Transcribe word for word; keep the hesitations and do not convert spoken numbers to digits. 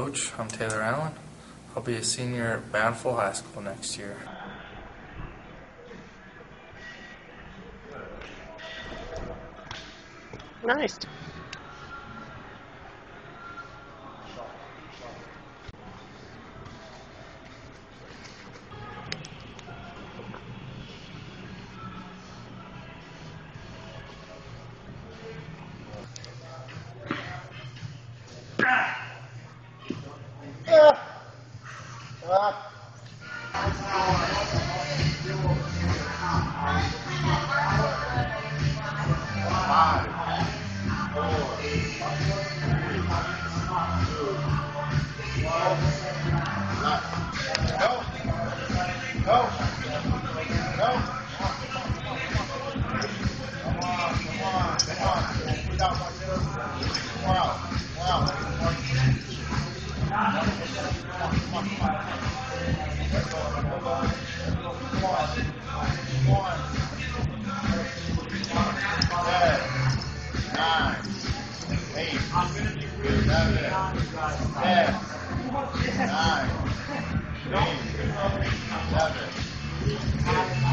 Coach, I'm Taylor Allen. I'll be a senior at Bountiful High School next year. Nice. Nine, eight, seven,